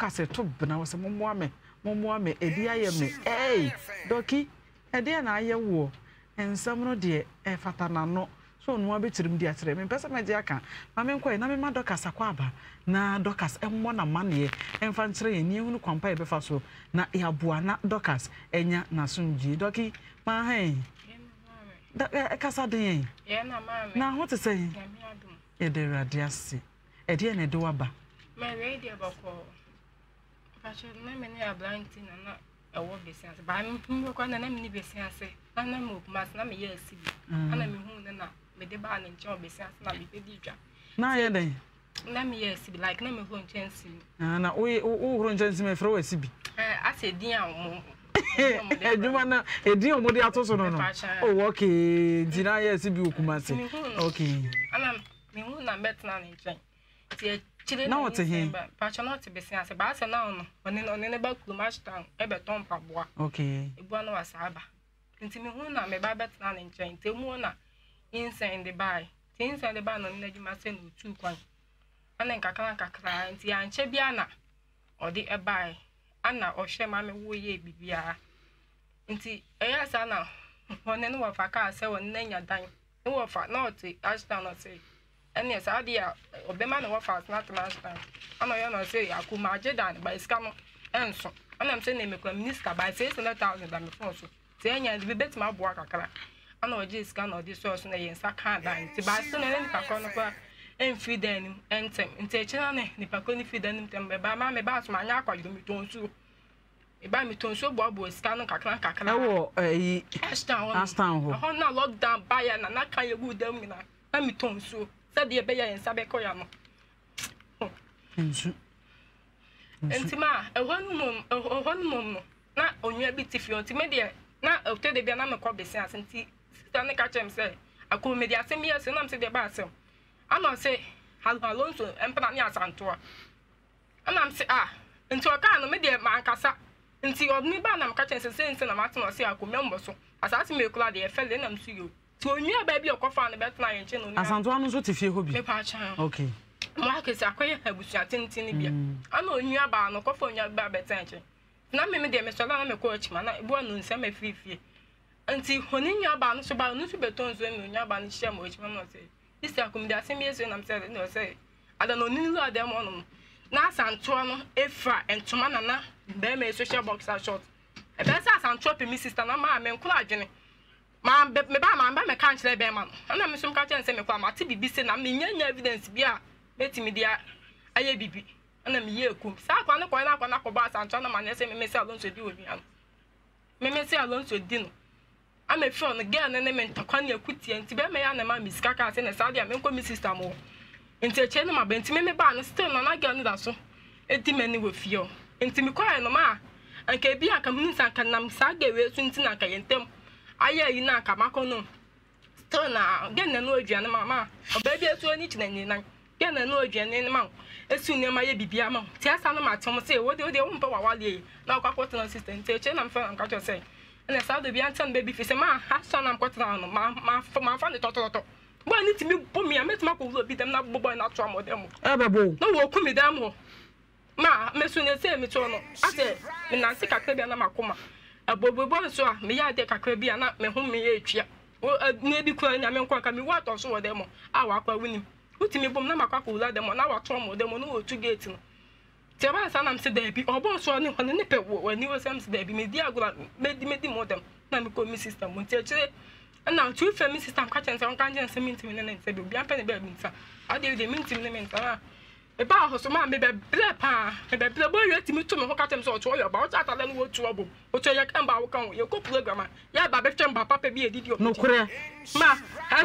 kase to bena wo se mommoa me edi ayeme doki edi na ayewo ensam no de e fata na no so no abetirim di atere me pese me je aka ma me nkoi na me ma dokas akwaba na dokas emmo na mane emfa nkire ye ni ehunu kwampa e befa so na ya boa na dokas enya na sunji doki ma hen da kasa den ye na ma me na ho te say e de radiasi e de na de waba me radio bako pacho na me ne ablanti na ewo besiase ba me ko na me ni besiase na me mas na me ye asibi ana me hu na me de ba na nche obesiase na me pedi dwa na ye den na me ye asibi like na me hu nche asibi na we hu nche asibi me fro asibi ase din a eduma na edin omodi atoso no oh okay dina ye asibi okumase okay ana me hu na betna na nche ti na what he pacho na te besiase ba se na no one ba klumastan ebe ton paboa okay ebu na wasaba nti me hu na me ba betna na nche nti mu na inside the buy inside the buy no na jima se no tu kwan ana nkakra nti ya nche bia na odi e buy ana ohwe ma me wo ye bibia nti eya sa na one no wa fa ka se won na nya dan no wa fa na oti ashtan no se ene sa dia obema na wa fa na ashtan ana yo no se akuma ajedan ba iska no enso ana mse na emekwa minister ba 600,000 ba me fon so se enya bi betima aboa kakra ana oje iska na odi so na yensa kan dan ti ba so na ne kakra no kwa enfri dan entem nti echina ne ni pakro ni fidan tembe ba ma me ba so anya akwadwo mi tonsu e ba mi tonsu bo iska no kakra ewo yi ashtan ho na lockdown ba ya na kan ye gu dam na mi tonsu se de be ya yensa be koya no ensu enti ma ehonum na onwa bi tifi onti me de na ote de bia na me kwa besi asenti sister ne ka chem se akọ me de asem yes na me se de ba asem ana se Alonso empana ni asantoa ana me se enti o ka no me de ma ankasa enti odni ba na me ka chem se na matno se akọ membo so asase me kula de e fele na me su yo ti onwa ba bi okofa na betna ye nche no ni asantoa no so tifie ho bi me pa cha okay ma ka se akoye abusia tintin bia ana onwa ba no kofa onwa ba betanche na me de me so na me ko achima na ebu anu nse me fifie anti honinwa ba no so ba no so beton so me onwa ba no hia mo achima no se isi akomidi asem yeso na me se no se ada no ninu ada mo no na asanto no efra entoma na be me social boxer short e be sa asanto pe mi sister na ma me nkula adwene ma me ba me kan kire be ma no na me so ka kire se me kwa ma te bibi se na me nya evidence bia betimi dia aye bibi ana me ye ekum sa kwa ne kwa na ko ba asanto na ma ne se me se Alonso di obi an me se Alonso di no ama fi on girl ne me ntakwa ne akutie nti be me ya na ma misika ka se ne sa dia me nko mi sister mo nti eche ne ma be nti me ba no still na girl ne da so edi me ne wo fie nti me kwa no ma anka bi aka mun san kan nam sa ga we su nti na ka yentem aye yi na aka makono still na girl ne no aduane ma oba bi esu ani china ni nan girl ne no aduane ne ma esu ne ma ye bibia ma ti asa no ma tom se wo de wo mpa wawale na kwa kwot na sister nti eche na mfa nka cho se na sa do bi antan baby fi se ma ha so na mkwotna no ma fa ne tototo bo ani timi bo mi ametima ko wo bi dem na bobo na to amodem ebebo no wo kumi dam ho ma mesu ne se mi to no ase me na se kakra bia na makoma abobobo so a me ya de kakra bia na me ho me ye etwia na bi kwa nya me nkwa ka me wa to so wo dem a wa kwa wuni utimi bom na makwa ko wula dem na wa to amodem no wo tu gate no ti ba sa na me se da bi obo so ne ho ne pe wo ani wo sam se da bi me di agula me di modem na me ko mi sister mo ti akire na tu fe mi sister ka chen se on kan jen se minti me ne se bi bia pe ne ba minta ade de minti me ne minta na e ba ho so ma me be ble pa me be ble bo ye ti mi to me ho ka chen se o to yo ba o ta ta le no wo tu obo o to ye kan ba wo kan ye ko program ya ba be twem ba papa bi edidi o no kure ma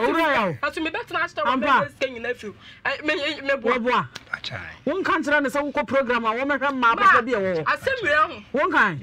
asu me better na start me skin na fiu me bo won kan tira ne se wo ko program a wo me hwe ma papa bi e wo asemre ho won kan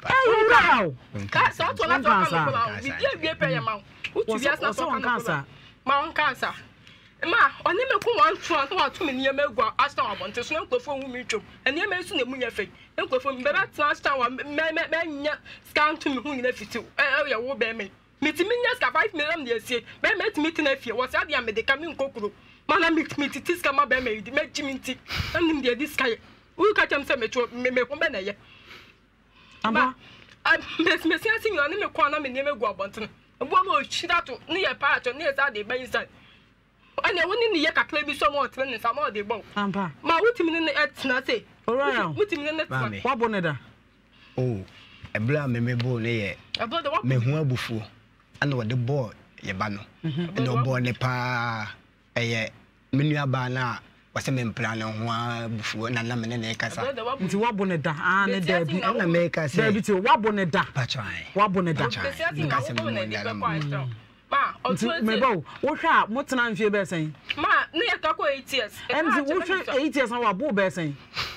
ka so to na to kan ko bi dia pe ya ma utu bi asna so kan ma won kansa ma oni me ku wan tu an to atu me niam egua asna abonte so na nkofo hu mi twom enia me su na mu nya fe nkofo me be better asna wa me nya scan to me hu ni na fitiu ya wo be me mitimi nya ska 5 million de asie be me timi tina fie wo sa dia me de ka me nkokuro mana mititi ska ma be me di me jiminti anim de diska We catch him say me kombe na ye. Aba. Me see you na me kwa na me ne me go abonten. Bo no shida to ne ye part ne ye say dey by inside. Anya woni ne ye kakla bi so mo otre ne sa mo dey bon. Amba. Ma wutimi ne etna say. Alright. Wutimi ne etna. Wa boneda. Oh, ebla me bo ne ye. Me hu abufuo. Ana wo de ball ye ba no. E no ball ne pa eye menu aba na wase me plan no ho abufuo na na me ne kasa. Nti wa boneda ne da bi. Na me ka say. Da bi ti wa boneda. Patrai. Wa boneda. Ma, me bo wo hwa mo tena mfie be sen. Ma, ne ya ka ko 8 years. Nti wo hwa 8 years na wa bo be sen.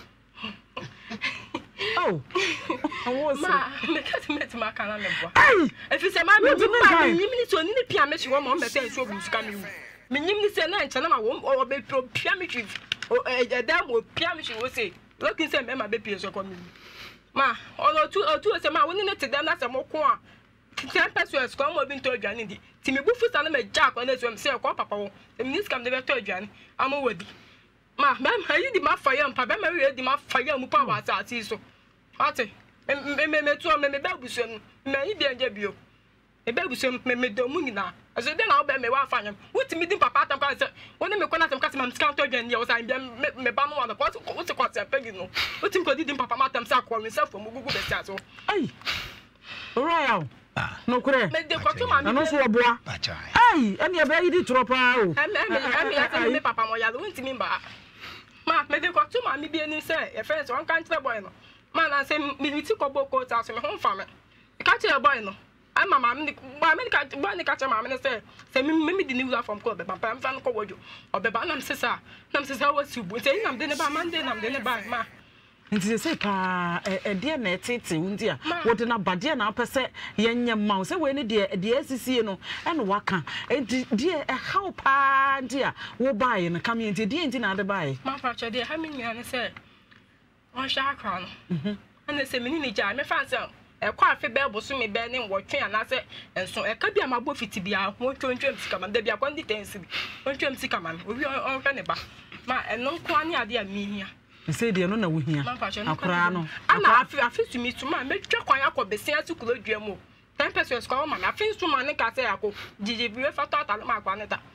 Oh. Ma, me ka se met ma kana me bo. Ai! If you say ma me nyim so ni pia me hwe mo me say so bu sika me wu. Me nyim ni say na ncha na ma wo be pia me hwe. O da mo pia me hwe wo say. Looking say me ma be pia so ko me. Ma, ono tu say ma woni ne te da na say mo ko a. 10 pesos come mo bi to adwane di. Ti me bu futa na me jack on eso me say ko papa wo. E minis kam de be to adwane. Amo wadi. Ma yi di ma fire mpa be ma wi di ma fire mu pa wa ati so. Ate. Me tu me be busu no. Me yi bi anja bio. E be busu me do mu nyina. Aso de na wo be me wa fanya. Wuti mi di papa atam kan say woni me ko na atam ka se ma msika to adwane ya wo say me ba no wa no. Wuti ko se pegi no. Wuti ko di papa ma atam sa ko me self mo gugu be sia so. Ai. Royal. No kure. Me de ko to ma mi. No so oboa. Ai, ene e be yi di tro pa o. Me papa mo ya lo wuti mi ba. Ma, me de ko to ma mi bi eni say e friends one kan tell boy no. Ma na say mi ti ko boko ta so me ho fa me. Ka tell boy no. Ai mama me ka boy ni ka tell mama say me di new from ko be papa am fa no ko wojo. Obeba na me sesa wasi bu. Say na me de ne ba man de na me de ne ba ma. Nti se pa de na etete wundi a wo de na bade na apese yenye ma se we ne de asisie no ene waka enti de how pa nti a wo bae no kam enti de enti na de bae ma pa che de ha me nyina ne se won sha akra no ene se meni ni ja me fa se e kwa afi be boso me be ne wotwe ana se enso e ka bia ma bo fiti bia ho twontwem sika man da bia kwa ndi tensi bi twontwem sika man obi on hwe ne ba ma eno kwa ne ade a mihia say de no na wo hia akra no ana afi tumi tuma me twa kwan akobesia tukuro duamu 10 pesos kwa ma na afi tuma ne ka say akọ jiji bi fa to ata ma kwa ne ta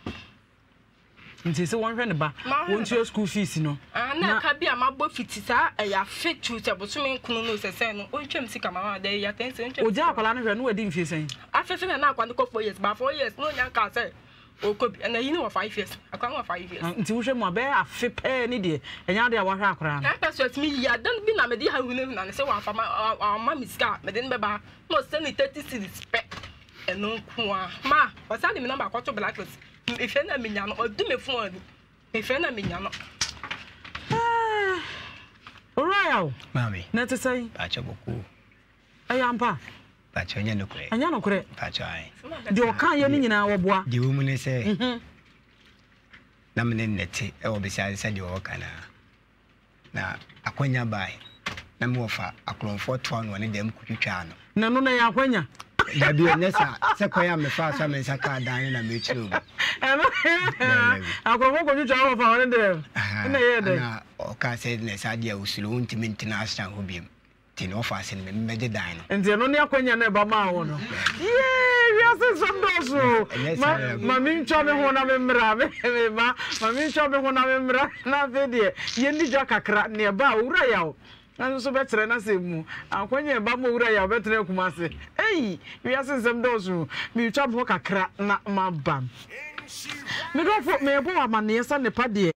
nti se won hwe ne ba won tue school fees no na ka bia ma bo fiti sa ya fit to se boso me nkunu no sese no o twem sika mama da ya 10 cents o ja akwala no hwe no wadi mfie sen afi na akwa ne ko 4 years ba 4 years no nya ka say okobi na yi ni wa 5 years akwa wa 5 years nti wo hwe mo be afi pe ni de enya de a wo hwe akra na pesos mi ya dan bi na me di ha hu na ne se wa fa ma miska me de ne be ba no se ni 30 cedis pe eno nko a ma wasa de me number kwato blacklist ife na me nya no odu me fun ani ife na me nya no Royal mami na te say acha boku ayampa acha nya no kure anya no kure acha ai de o kan ye ni nyina wo boa de wo mu ne se na me ne nete e wo be sia se de wo kana na akwanya bai na me wo fa aklonfo to no ne dem kutwitwa no na no na ya akwanya ya bi onesa se koya me fa so me saka dan na me chiro akwonfo ko twitwa wo fa won de na ye de na o ka se ne sa dia usulu unti international hobiem tin offer me meje dan no nti no ne akwanya na ba ma wo no we are saying some doors ma mi ncho me ho na me mra me ma mi ncho me ho na me mra na vedie ye ndi jwa kakra ne ba wura ya o na so betre na se mu akwanya ba mo wura ya betre kuma se we are saying some doors mi ncho me ho kakra na ma bam me do fo me bo amane sa ne pa de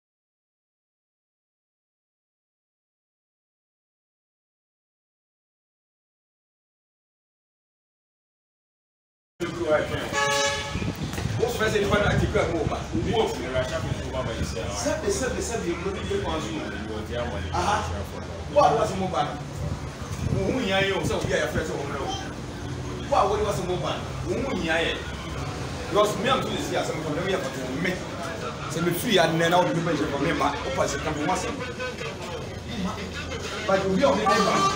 What's the best part? I think I'm over. What's the Russia over by yourself? Sabe, you know, you want to. What was a mobile? Who you so we are friends of what was a mobile? Who you was me to this year, some of them have me. So the free and then out the measure for me, but opposite come once. But you are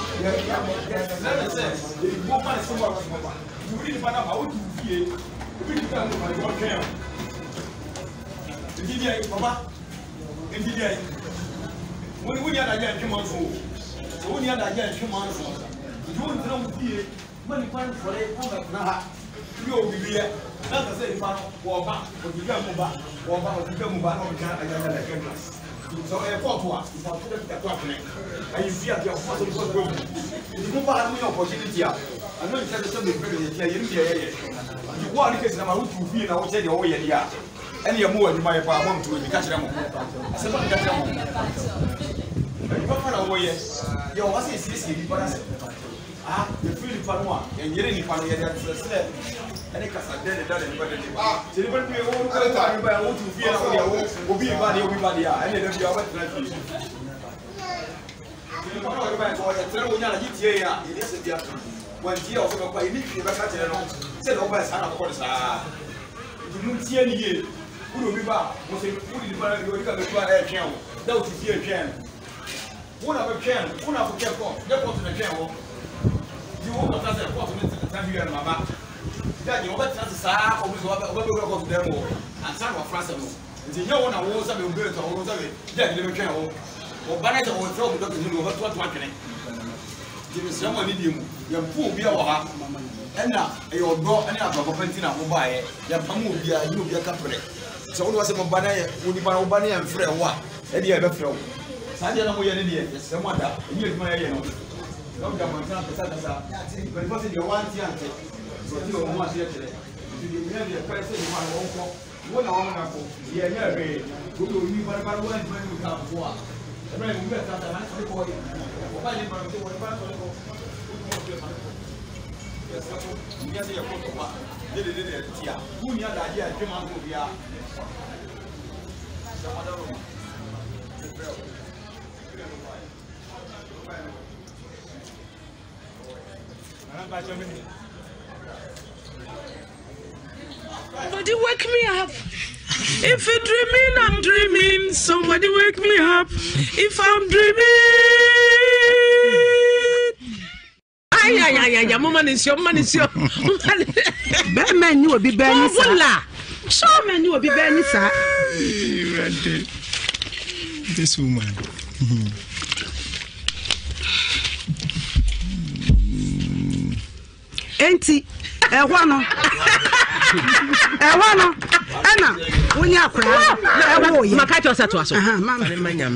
you really find out how to feel. You really can't do my work here. Papa. When you are a human soul, so when you are a human soul, you don't know fear. Money find for a woman. You will be here. That's the same part. Walk back, but you can't move back. Walk back, but you can't move back. So a photo is a problem. And you see at your father was going. You move back with opportunity. I know you said something very you want to get some out to feel now, say the whole year. And you're more than my mom to catch them. I said, catch them. You was a but I said, the feeling for one, and you're in for the and it has a dead and so you will be all the time by what you feel will be everybody, and then you are wet like you. You know, it is a when you also by initially said over as Hannah Cordes. You don't see any year. Who will be back? Was a good channel. That was a dear channel. One of a channel, one of a channel, that was in a channel. You won't have a quarter time here, Mamma. That you want to say, over them and some of France. You know, when I was a bit or was a bit, you channel. Or Banner or trouble, what happening. There is someone in you, your poor beer or half. And now, your door and up of a pentina will buy it. Your pamu be a you be a couple. So, what was a banana, would be my bunny and Fred what? And you ever flow. Sadia, we are in the someone that you my no. Don't come on, but it wasn't your one fiance. So, you are much yesterday. You have your person in my own call. What I want to go, yeah, very good. You but about when you come for. The man who got that nice report. Why you want to do what yes, your photo. Did it, yeah. Who near the idea, Jim and Movia? Somebody wake me up. If you're dreaming, I'm dreaming. Somebody wake me up. If I'm dreaming. Ay, woman is your man is your. Bad man, you will be bad. So man, you will be bad, sir. This woman. Auntie, Ewano, Anna, when you are crying, Makato Satuaso, Mamma,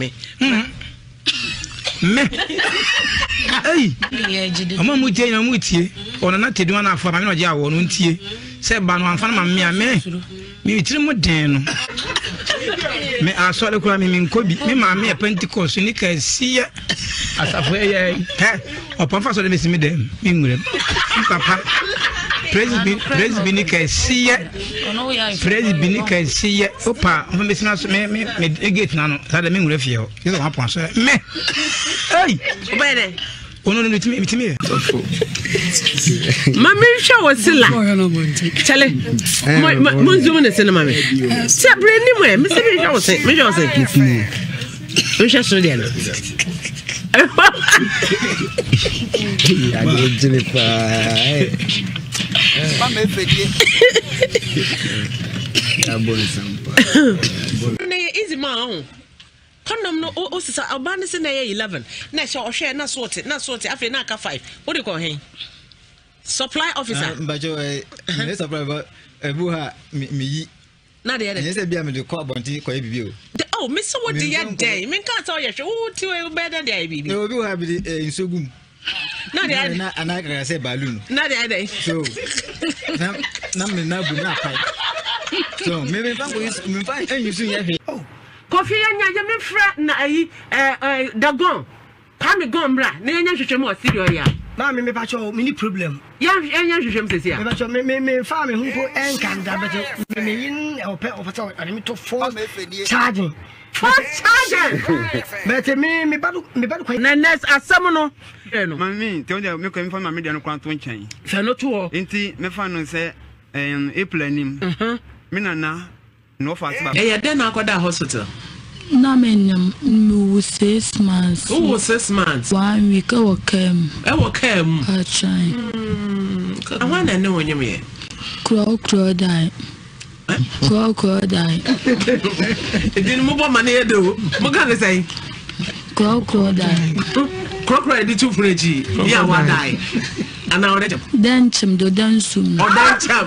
hey, a mom with Jane and with you, or not to do one for my Jaw, won't you? Said Bano and Fanama, me trim with Dan. Me I saw the crime in Kobe, me, my Pentecost, you can see as a way, or Papa, so they miss me them, Papa. Praise Binica, see ya. Praise Binica, see ya. Opa, I'm missing us. Me get none. That I mean, refio. You don't want to me. Hey, obey. Only to me. Mammy, show us a lot. Tell it. My zoom is in the mammy. Step anyway, Mr. Johnson. Me Johnson. We shall show them. Easy man. Condom no o sister Albanese na 11. Na share na sort it after na ka 5. What do you call him? Supply officer. But you supply ebuha me na de yes e bia me de call bonti ko ebibio. Oh, Mr. What the year day? Me can't tell you. Who to better day, baby? No, we have in Sogum. Not the other, and I can say balloon. Not the other. So, now, so maybe if I find you see. Oh, coffee and Yamin frat, Dagon. Come gone, bra. Nay, should more serious. Mammy, me pacho, mini problem. Young Jim says, yeah. Me farming who go and can but me in or pet of a and me to force charging. But me better quite. Naness as someone. Mammy, tell you, make him from my median quantum chain. So no two. Inti, me fan say, April him. Minana, no fast. Eh, then I got that hospital. Na me 6 months. Oh, 6 months. 1 week I will come. I try. I want to know when you mean. Crow die. Crow die. It didn't move on money, do. What can I say? Crow die. Crocodile did 2 fridge. Yeah, one die. And now then chim do dance soon. Or then chum.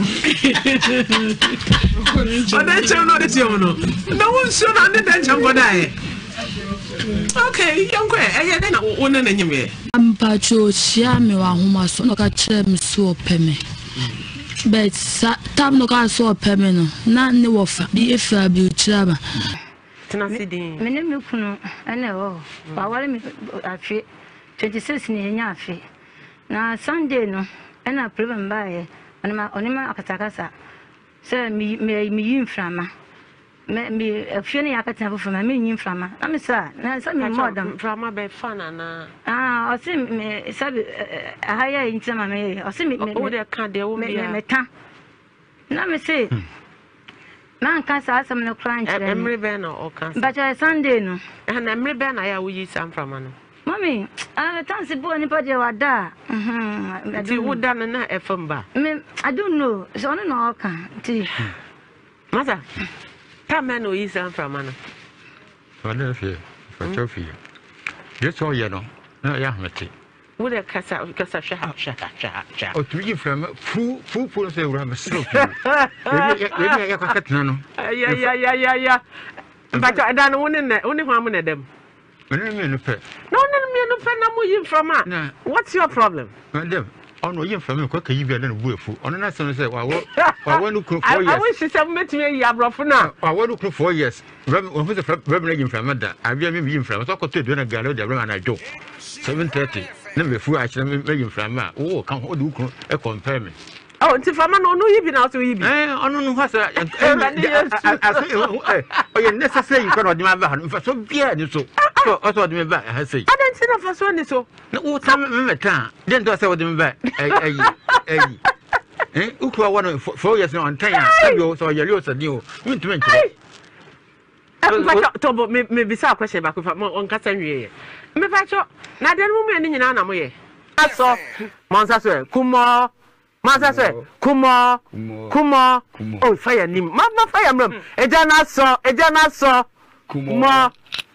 Or then chum, not the no one soon under that chum for die. Okay, young quay, I then one in anyway. I'm patcho, share me one whom I saw no catch me so peme. But tam no car so pemeno, none no offer, be if I be traba. Tenacity, Menemukuno, I know, but what I feel 26 in your fee. Now, Sunday, no, and I proven by Onima Akatakasa. Sir, me in frama. Me a few yakatan for my meaning frama. I'm sorry, now some more than frama by fun and I see me a higher in some or see me can't do me. Now me say, man can't ask some no crying. I'm rebellion or can't, but I Sunday, no, and I'm rebellion. I will use some from Mommy, I can't see anybody or da. I do done and not a fumba. I don't know. It's only no can. Mother, come and we some from Anna. For Sophia. Just all you know. No, Yamati. Would a cassa because I shall. Or 3 from full say, I'm a slope. Yeah. But I don't want only 1 minute them. No, what's your problem? Madam, on what you from a cook, you better work for. On another son said, well, I want to cook 4 years. I wish you submit me a yabra for now. I want to cook 4 years. When was the revenue from Mother? I remember him from a to do a gallery, the room and I do. 7:30. Never before I shall make him from oh, come hold you a compare me. Oh, until Fama no even out to eat. I don't know what's a necessary you cannot demand for so dear. So, I thought me back, I say. I don't see no first one so. No, time, then do I say what them back? Who are 1 4 years on 10 years, so you're a new. Tobo maybe some question back with on Cassanry. Me patcho, na den woman in an amoye. I saw Monsa, Kumo. Master, Kumo. Oh, fire him. Mama fire him. Ejana saw. Kumo.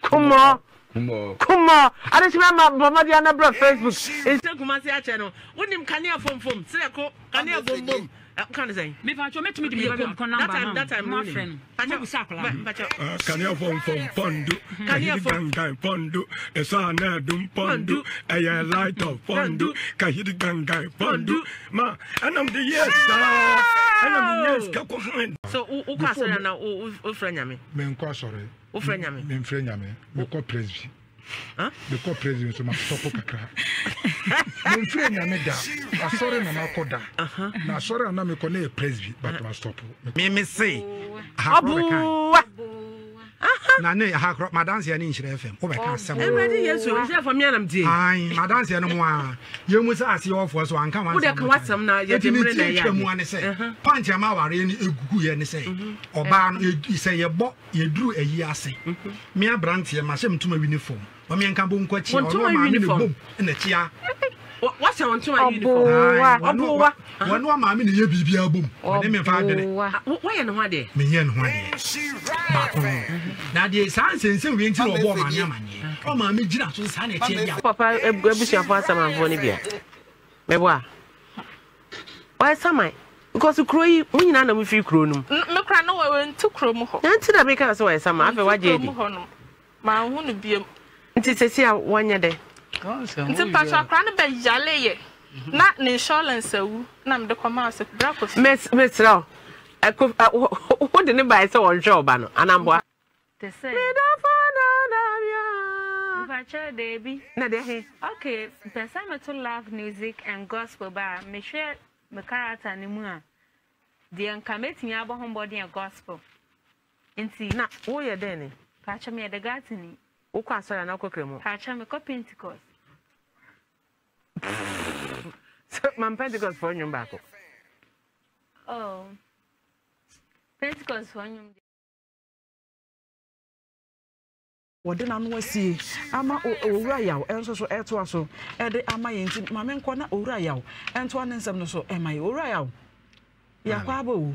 I don't remember Madiana bro Facebook. It's still Kumasia channel. When him can you from Seko, can you boom? Can't say. Me for you met me to be a that time my friend. Can you from Pondu? Can you gang Pondu? A son dum Pondu, a light of Pondu, can you gang Pondu? Ma, and I'm the yes, and I'm the yes. So, who can't say now, who friend Yami? Men sorry. Who friend Yami? Men friend Yami, we call Presby. The co president of my Sopocra. My friend Yameda, I saw him and Koda. Now, sorry, I'm not a presby, but I stop. Me say, Nane, I have my dance and inch FM. Oh, I can't say. Yes, for me, I'm dear. My dance and one. You must ask your for so uncommon. What's some now? You didn't want to say. Punch a mawar in a good and say. Or barn, you say a bot, you drew a year say. Me a brand here, my shame to my uniform. I mean, come boom, quite my uniform in the chair. What's on to my uniform? One more mammy, you be a boom. Why and what day? Me and one day. Now, the science and some winter or warm on Yaman. Oh, mammy, just sunny. Papa, a bush of some of Bonibia. Mewa. Why, some because you cry, we none of you cronum. No cry, no, I went to Cromo. Answer that because I some after what you my own be. It is a 1 year day. It's a patch of crown by Jale. Not in insurance, so none the commerce of breakfast. Miss Row, I could what didn't buy so on job, and I'm what they say. Baby, okay, the summer to love music and gospel bar, Michelle McCarthy and Nimua. The uncommitting Abba homebody and gospel. And see, not all your Denny. Patch me at the garden. O quase era não cremo. Patch me com Pentecost. Man Pentecost for you back. Oh. Pentecost for you. What did I know? See, ama Uriah, and so to so, and ama inti, Mamma Corner Uriah, and to one and some so, am I Uriah? Yaquabo.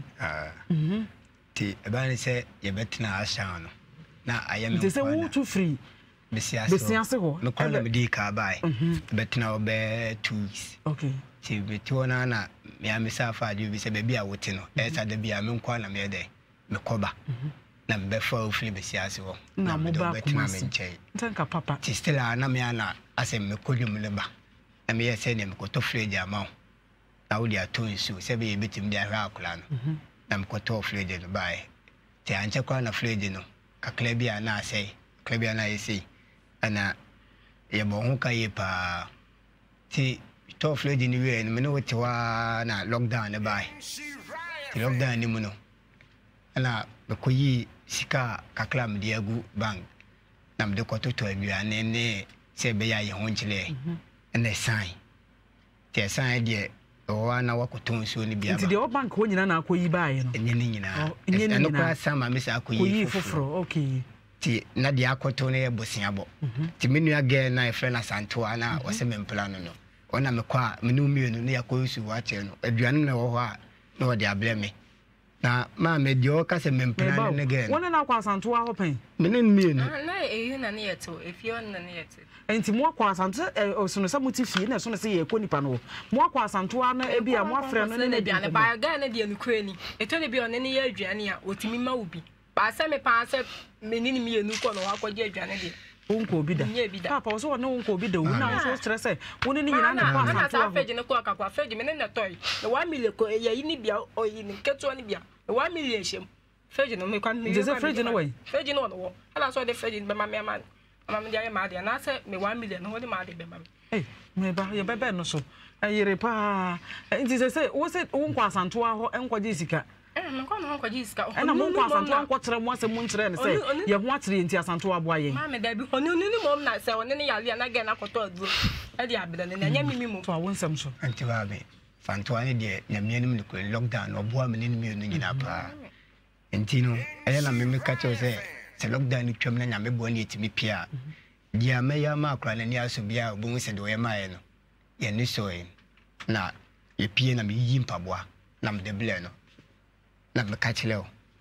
Tea, a banny say, you better not sound. Now I am to free. besiase ho me kwa na me di ka bai betina obe 2 weeks okay ti beti na me amisa fa adu bi se be bia wote no esa da bia me kwa na me de me koba na me fa ofri besiase ho na mo ba betina me nche ntanka papa ti still na me ana asem me kodwum le ba na me yese ne me ko to fridge ama na wo dia to nsu se be betim dia hwa akula no na me ko to fridge no bai ti anche kwa na fridge no kakla bia na asai kakla bia na yesi ana ye bo hu ka ye pa ti to fridge ni we no wote wa na lockdown ne bai ti lockdown ni mu no ana be ko yi sika kakla me dia gu bank na me de ko to aduane ne se be ya ye ho nchile ene sign ti sign de o na wakoton so ni bia ba ti de o bank ho nyina na akoyi bae no enye ni nyina eno kwa sama me sa akoyi foforo okay ti na de akoto ne bosia bo ti menu again na efre na santoa na wose me mpla no ona me kwa menu mienu ne yakoyi su wa che no aduane na wo ho a na wo de ableme na ma me de o ka se me mpla ne again wona na kwa santoa ho pen menu mienu na eyi na ne yeto efi on na ne yeto enti mo akwa santoa osono sa muti fie na so na se ye konipa no mo akwa santoa na e bia mo afre no ne aduane ba ga na de nukrani eto ne bia on ne ye aduane a otimi ma obi ba se me pa se menini mienu ko no akwaje aduane de wonko bi da papa so wona wonko bi da wona so stress e woni ni nyina na kwa santoa afeje ne ko akakwa afeje me ne toy e 1 million ko e yi ni bia o yi ni keto ni bia e 1 million shem feje no me kwan je se feje no way feje no no ala so de feje be ma me ma mama dia ma dia na se me 1 million no de ma de be ma me ba ye bebe no so ayire pa nti se wo se wonko asantoa ho enkwaje sika nko no nko jiska na mo nko asantoa nko tere mo asem ntere ne se ye ho atere nti asantoa boa ye ma me da bi honu ni mom na se woni ni yale na ge na koto aduro e dia abeda ne nya mimi mu to a wonsam so anti ba be santoa ne de nyamianim ne ko lockdown no boa me ne mi no nyina pa enti no e na me ka cho se lockdown twam na nyame boa ne etimi pia dia me ya ma akra na ni aso bia obu se de we ma ye no ye ni so ye na ye pie na me yi mpaboa na me de ble no na me ka chile o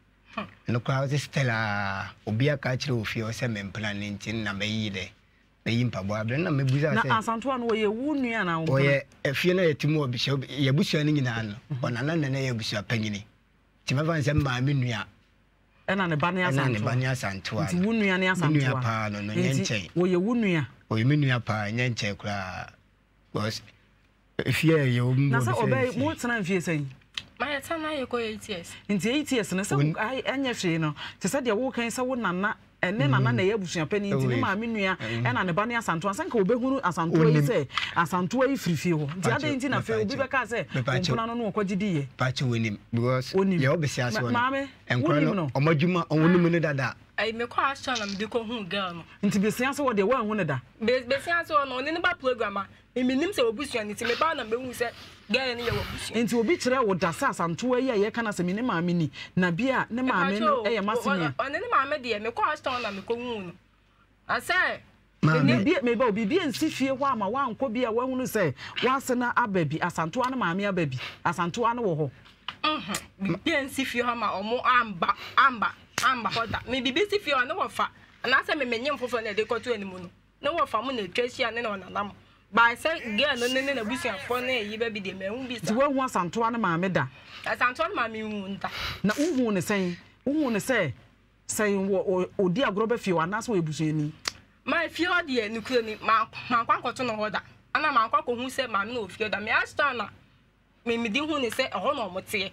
no kwa se stella obia ka chile ofi o se me plan ntin na me yi de me yi mpaboa ble na me buza se na asantoa no ye wunua na wo ye efie na yetimu obi se ye busua ni nyina no ona na na ye busua panyini ti me van se ma me nua ena ne bane asantoa ena ne bane asantoa ti wunua ne asantoa nua pa no nyenche wo ye wunua o ye menua pa nyenche kura was efie ye o mo na se obey mo tena fie sei ma ya tana ye ko 8 years nti 8 years na se ai anya hwe no te se de wo kan se wo nana ene nana na ye busua pani nti ne ma menua ena ne bane asantoa sanka obehunu asantoa yi se asantoa yi frifie ho nti ade nti na fe obi be ka se ompuna no no kwagidi ye pa che wonim because ye obesi aso no mame enkro no omadwuma onwonum ne dada ai me ko aso na me de ko hu girl no nti besia se wo de wa hu ne da besia se no ne ba program a eminim se obusua nti me ba na me hu se girl ne ye obusua nti obi kire wo da sa asantoa yi ye kana se me ne maame ni na bia ne maame no ye masenia one ne maame de me ko aso na me ko hu no ase me ba obi bia nsi fie ho ama wa nko bia wa hunu se wa se na ababi asantoa ne maame ababi asantoa ne wo ho bia nsi fie ho ama omo amba hoda me bibi si fie no wo fa na se me menyem fofo na de koto animu no no wo fa mu na twahia ne na nam ba se girl no ne na busua fo na yi ba bi de me hu bi sa ti wa hu asantoa ne maame da asantoa ne maame hu nta na uhu ne se wo odi agro ba fie wa na so ebusua ni ma fie ho de ni kuro ni ma kwa nkoto no hoda ana ma kwa ko hu se maame na ofie da me asta na me di hu ne se ho na omote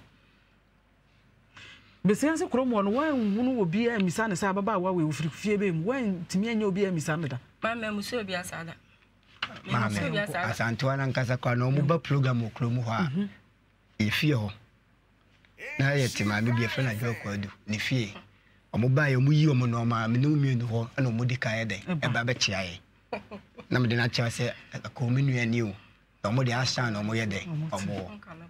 besia se kromo no wan hunu obi a misa ne sa baba wa we ofiri fie be mu wan timi anya obi a misa ne da mama muso obi asada mama asantoa na nkasa kwa no mu ba program okromu ho a efie ho na ye tima bi bi efena jo kwadu ne fie omo ba ye mu yi omo no ma me no mienu ho na omo di kae de e ba be chia ye na me de na chia se ko menu ani o omo de asa na omo ye de omo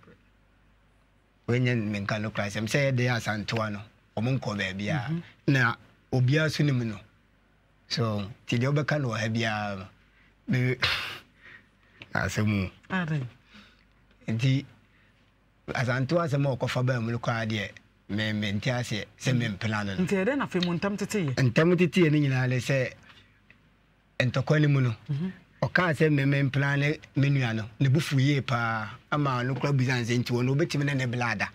when men kan look like say they are santoa no omunko ba bia na obia so nim no so ti de obeka no ha bia me asemu ndi asantoa se mo ko fa ba mu ko ade me ntia se me plan no ntia de na fe mu ntam tete ye ni nyina le se entokoni mu no o ka se me plan me nua no ne bufu ye pa ama no kra bizanze nti wono obetimi ne blada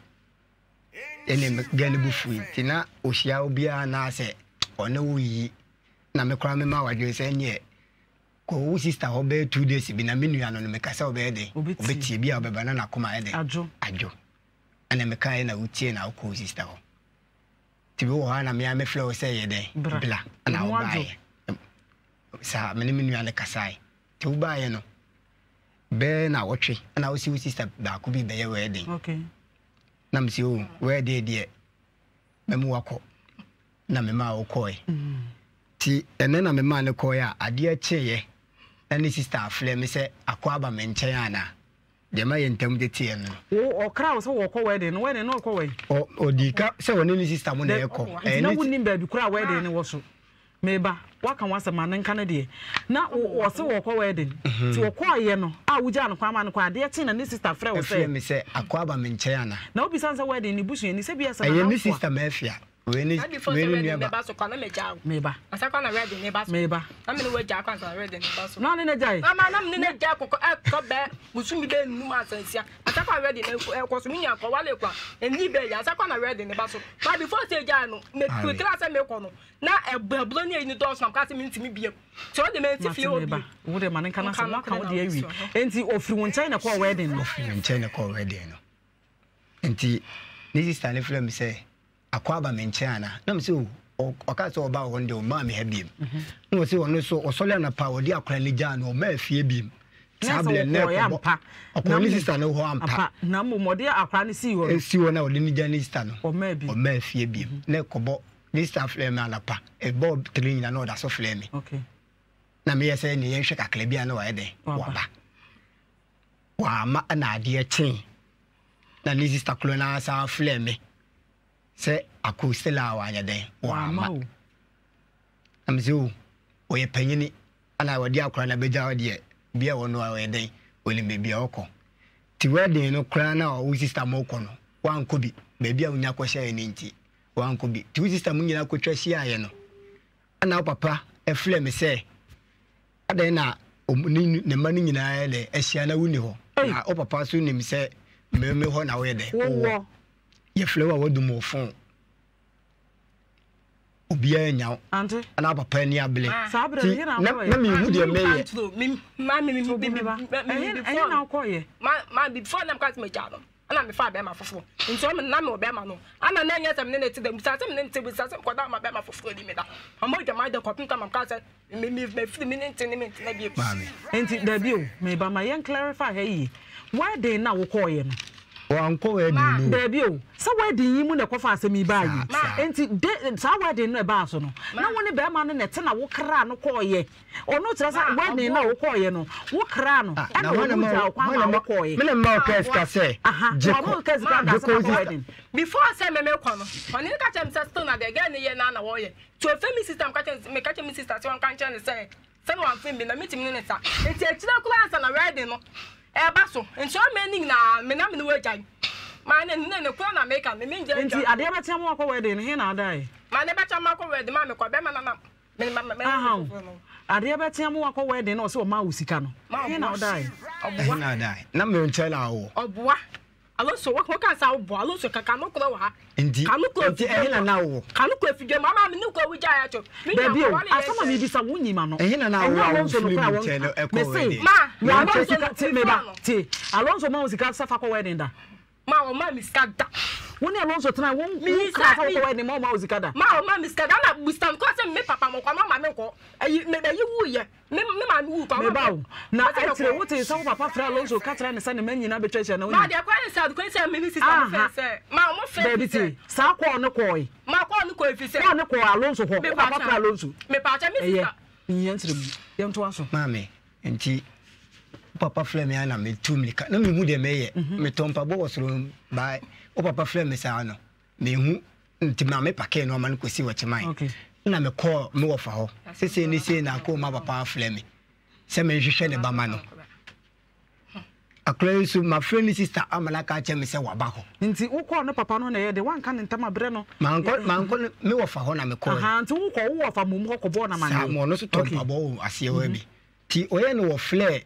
ene gane bufu ti na ohia obia na se ono wuyi na me kra me ma wadwe se nye ko wo sister ho be 2 days bi na me nua no me kasa obe de obeti bia obeba na koma ede ajo ana me kai na utie na ko sister ho ti wo ha na me flow se ye de bla na wo bae sa me ne nua le kasai ti wo bae no be na wotwe na wo si sister ba ko bi be ye wedding okay na msi o wedding de me mu wako na me ma wo koi ti ene na me ma ne koi a ade a cheye na ni sister afle me se akwaba me nchen ana de ma ye ntam de tie no o kra so wo ko wedding no wedding no ko we o dika se woni ni sister mo na ye ko na woni ba bi kra wedding ne wo so meba waka wasa ma nka na de na wo se wo ko wedding ti wo ko aye no a wuja no kwa ma no kwa de tie na ni sister frɛ wo se me se akwaba me nchen ana na obi sansa wedding ni busu ni se bia sa na ni sister ma afia we ni ba so kwa na me jaw meba asakwa na wedding ne ba so meba na me ne we jaw kwa na wedding ne ba so na ne jai na me ne jaw ko be musu mi be nu ma sansia asakwa wedding ne ko so mi nya ko wale kwa eni be ya asakwa na wedding ne ba so but before say jaw no me class me ko no na ebablo ni ni do so am ka se mi ntimi biem so de me ti fie obi wo de man kana so ka wo de awi enti ofiri won China ko wedding no ofiri won China ko wedding no enti ni sister ne frɛ me se akwaba me nchiana na mse o ka so ba wonde o ma me ha biem no se wono so o sole na pa odi akra ni ja no ma afie biem table ne ko o ni sister no ho ampa na mo mode akra ni si wo na odi ni ja ni sister no o ma afie biem ne ko bo ni sister flame ala pa e bo trin na no da so flame okay na me yese ni yen hwe kakla bia na wa ede wa ma na ade chen na ni sister clona sa flame se akustela wanya den wa ma amzu o ye panyini ana wadi akora na beja wadi bia wono wa den oli me bia okọ ti wedding no kra na o sister mo kọ no wan ko bi be bia unya ko hye ni nti wan ko bi ti sister mo nyina ko twa hye aye no ana papa e fle me se adan na ne ma ni nyina ele ehia na wuni ho na o papa so nim se me ho na we de wo ye flower wo dum ofon obia nya ante ana papa ni abele sabre ye na me hu de meye ma me na ko ye ma before na kwat me jalo ana me fa be ma fofo nso me na me obe ma no ana na nya sam ne ne ti dem sa sam ne ti bi sa sam ko da ma be ma fofo di me da amo ja ma de ko pinka ma ka se me fi me ne ti ne me na bi enti da bi o me ba ma yen clarify he yi why dey na wo ko ye no wanko wedding no baby o sa wedding yi mu na kofa asemi ba yi enti sa wedding no e ba so no na woni be ma no nete na wo kra no koye ono tira sa wedding na wo koye no wo kra no na wona ma koye me na ma kes ka se jeko wedding before say me ko no oni ka chem say still na de ga ne ye na wo ye to femi system ka chem me ka chem sister say won kan chen say say wan femi na meeting ne sa enti e tira kula sa na wedding no baso enso meaning na me na me we jai ma ne ko na make am me nje enti ade ba tia mo akọ wedding he na adai ma ne ba tia mo akọ wedding ma me ko be ma na me ade ba tia mo akọ wedding na o se o ma usika no he na adai obuwa na adai na me nchela wo obuwa Alonso wo ka sa wo Alonso kaka no kro wa enti ehina na wo kanu ko afidwe mama me ne ko wija ya cho baby o asama me bisa wo nyima no ehina na wo Alonso no kwa chelo wedding ma ya Alonso ti me ba ti Alonso ma usika safa ko wedding da ma o ma miska da woni Alonso tena won ka fa ko wedding ma usika da ma o ma miska da na bustam ko se me papa mo kwa mama me ko ayi me be yi wu ye me ma wu kwa me ba na etre wo te so papa fra Alonso ka tra ne se ne manyina be twetwe na woni ma de kwa ne sa ko se me ni sister mo fe ma mo fe baby ti sa ko ne ko yi ma ko ne ko efi se ko ne ko Alonso ko papa fra Alonso me pa cha me sister yen tre mu yen to aso mame enti papa flame ana me tumlika na me hu de meye me tompa bo wosoro ba o papa flame sa no me hu nti ma me pake no ma no kosi wo chimai na me call me wo fa ho sese ni se na ko ma papa flame se me hwehwe ne ba ma no akra so my friend sister amalaka che me se wabaho nti wukọ no papa no na ye de wan kan ntama bre no manko me wofa ho na me ko aha nti wukọ wo wofa mum ho ko bo na man sa mo no so to papa wo ase wa bi ti oye no wo flare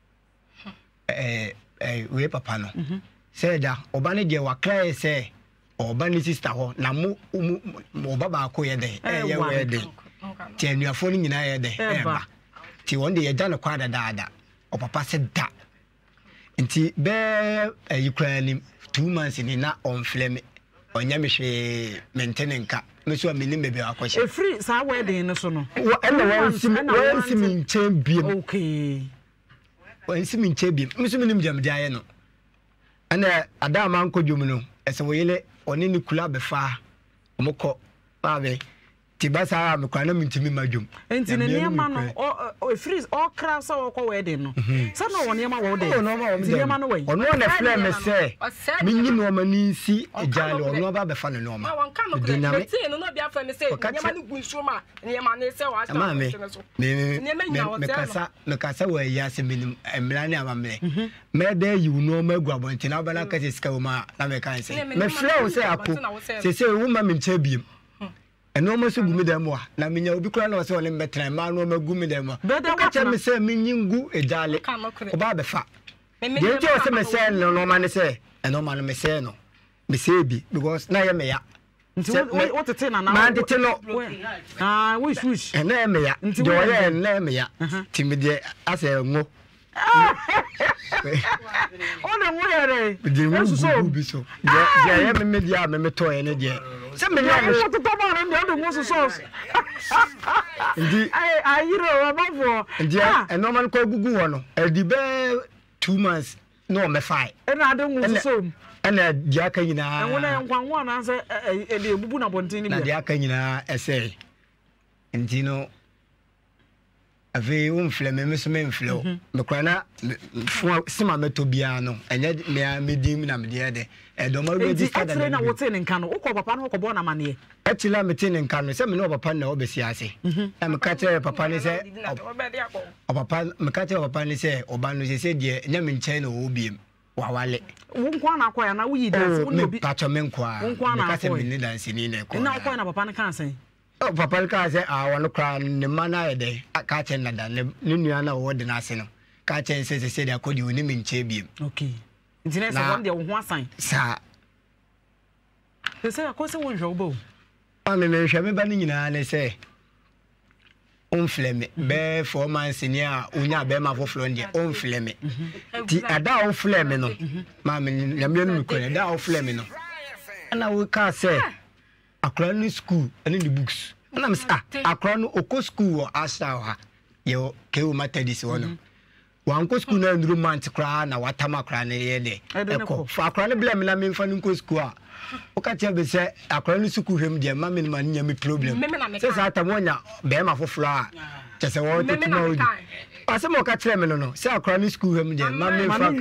we papa no say da oba ne de wa cry say oba ne sister ho na mo baba ko ye de ye we de ti anuafo ni nyina ye de ba ti won de ye da no kwa da o papa se da nti be Ukraine 2 months ni na on flame onya me hwe maintain nka me so amini me be akɔhye free sa wedding no so no ɛna wɔn si mi nkyɛn biem okay wɔn si mi nkyɛn biem me so minim jam dia no ɛna adama nkɔdwom no ɛsɛ wɔyele ɔne ne kula befa ɔmokɔ baabe tibasa me kwa na mintimi madwom enti ne niema no o freeze o craft so wo wedding no sa no wo niema wo de niema no we ono na flame se minyi no mani si ejale ono ba befa no no ma diname ti no no bia fa me se niema no gunsu ma niema ne se wa sta me kasa wa ya se minim emla ne amamle me da yi no ma gu abonti na ba na ka se ska wo ma na me kan se me flow se ako se wo ma me nche biem eno ma so gumi dem wa na menya obi kura na se wole metra ma no ma gumi dem wa ka che me se menyi ngu ejale oba be fa de je o se me se no ma ne se eno ma no me se no me se bi because na ye me ya what to na na ma de te no wish na me ya de o ye na me ya ti me de ase ngo ona nwere de ngu bi so je ye me dia me to ye ne de se me ya mo to to ma no de ngu so ndi ayiro wa bafo ndi e normal ko gugu wo no edi be 2 months no me fine e na de ngu so ana dia ka nyina wona nkwanwo na se e de bubu na bontin ni na dia ka nyina ese ndi no ave umfle me so me mflo me kwana sima meto bia no enye me dim na me de e do ma register da na wote ne nka no ukọ papa no ukọ na mane etila me tin nka no se me no papa na obesi ase e me ka tell papa ni se papa me ka tell papa ni se oba no se de nya me nchen na obiem wawale wonkwa na akọ ya na wuyi dance wo obi pacho me nkwa me ka se me ni dance ni na ko na akọ na papa no kan sen papa ka say awon kra ne mana ede ka che nada ne nua na wo de na ase no ka che se de akodi oni me nche biem okay intine se won de wo ho asan sa se akọ se won hwe obo me hwe me ba ni nyina ne se on fleme be 4 months ni a unya be ma foforo nde on fleme ti ada on fleme no ma me nyame no ko da on fleme no ana wo ka say akra no school and the books and I'm akra no oko school or asa ha yo ke o matadis wono wan ko school na nduru month kra na watama akra na ye de eko fa akra no blame na me mfa no school a o ka tia be say akra no school hwem de ma me ma nya me problem say sa tamonya be ma foforo a chese wo te tuma odi ase mo ka kire me no say akra no school hwem de ma me fa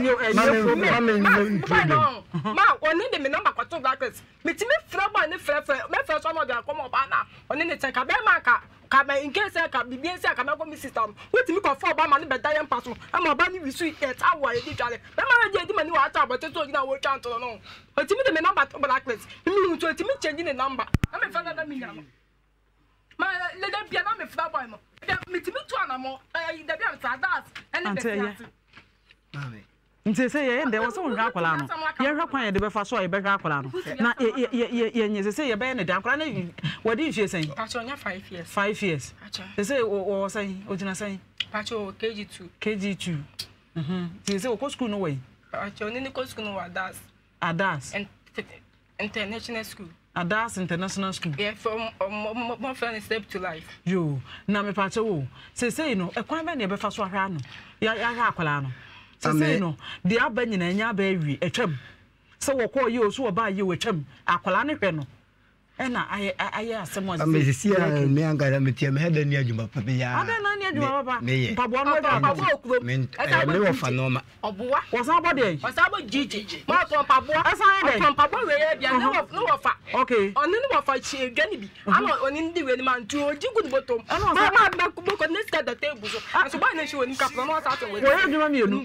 ma oni de me number kwato blackness me ti me fra boy ne fra me fra so no de akomo ba na oni ne ten ka be ma ka me in case ka bibie se ka me go mi system weti me ko for ba ma ne be diam pass e ma ba ni wisu e ta wa e di twale be ma je di ma ni wa ta but to gina wo twa nto no oti me de me number blackness me to oti me change the number na me fa na me nyama ma le de bia na me fra boy mo me ti me to anamo de bia ta das ene be mami nti se ye ndɛ wo so nhwa akwala no ye hwa kwan ye de be fa so ye be hwa akwala no na ye nye se ye be ne de akwala na wodi nhwe sen pacho nya 5 years 5 years se o sen o jina sen pacho KG2 ti se o ko school no way pacho ni ko school no wa adas international school adas international school yeah from more friend step to life yo na me pacho wo se no e kwan be ne be fa so ahwa no ya hwa akwala no say no the abanyina nya ba wi etwam se wo ko ye oso oba ye wetwam akwala ne hwe no ena aye asemo ase me si me angara me tie me heda ni adwuma papa ya ada na ni adwuma papa mpaboa no da papa okuro me wo fa no ma oboa wosan body wosan bo jiji ma to mpaboa asan dey mpaboa we ya bia no wo fa okay oni ni wo fa chi gani bi ana oni ndi we ni man tu oji gu ni botom ma ba ku boko ne sta da table so aso ba na shi oni kapro no sa to we oye adwuma mienu